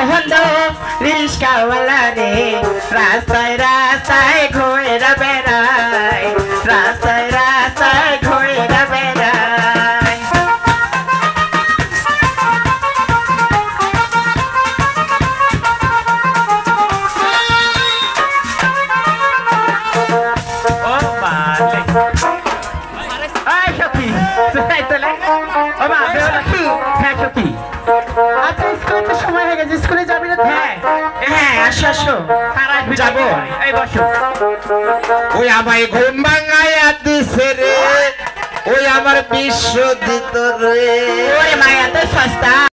বন্ধু রিস্কাওয়ালা রে রাস্তায় রাস্তায় ঘুরে বেড়ায় রাস্তায় রাস্তায় ঘুরে বেড়ায় ও বালে আই সখী তুই তোলে ও মা বেওলাকি হ্যাঁ সখী আচ্ছা স্কুলে তো সময় হয়ে গেছে স্কুলে যাবি না হ্যাঁ হ্যাঁ আসো আসো তারাই যাবো এই বসো ওই আমায় ঘুম ভাঙাইয়া দিছে রে ওই আমার বিশ্ব দিত রে ওরে মায়া তো সস্তা